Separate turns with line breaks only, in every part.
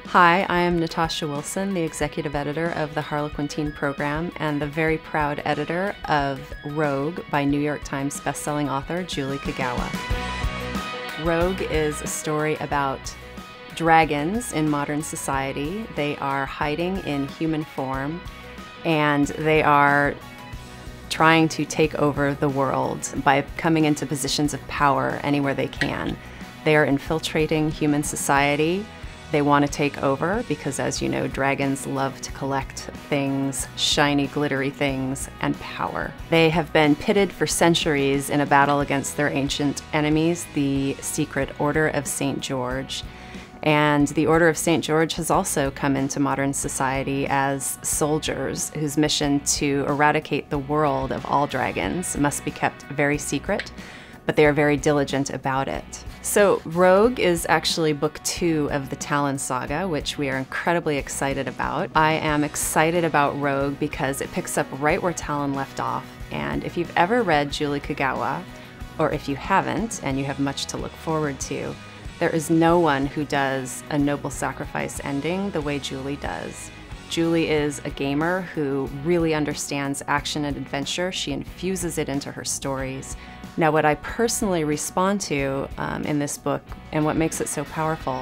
Hi, I am Natasha Wilson, the executive editor of the Harlequin Teen program and the very proud editor of Rogue by New York Times bestselling author Julie Kagawa. Rogue is a story about dragons in modern society. They are hiding in human form and they are trying to take over the world by coming into positions of power anywhere they can. They are infiltrating human society. They want to take over because, as you know, dragons love to collect things, shiny, glittery things, and power. They have been pitted for centuries in a battle against their ancient enemies, the Secret Order of St. George. And the Order of St. George has also come into modern society as soldiers whose mission to eradicate the world of all dragons must be kept very secret, but they are very diligent about it. So Rogue is actually book 2 of the Talon Saga, which we are incredibly excited about. I am excited about Rogue because it picks up right where Talon left off. And if you've ever read Julie Kagawa, or if you haven't and you have much to look forward to, there is no one who does a noble sacrifice ending the way Julie does. Julie is a gamer who really understands action and adventure. She infuses it into her stories. Now, what I personally respond to in this book, and what makes it so powerful,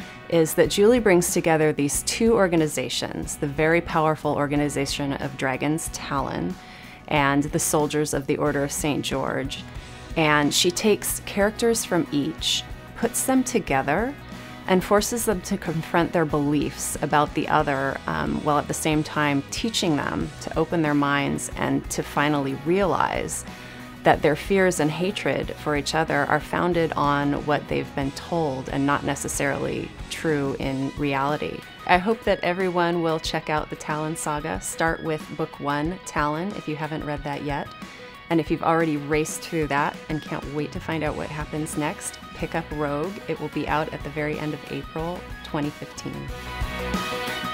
is that Julie brings together these two organizations, the very powerful organization of dragons, Talon, and the soldiers of the Order of St. George. And she takes characters from each, puts them together, and forces them to confront their beliefs about the other, while at the same time teaching them to open their minds and to finally realize that their fears and hatred for each other are founded on what they've been told and not necessarily true in reality. I hope that everyone will check out the Talon Saga. Start with book 1, Talon, if you haven't read that yet. And if you've already raced through that and can't wait to find out what happens next, pick up Rogue. It will be out at the very end of April 2015.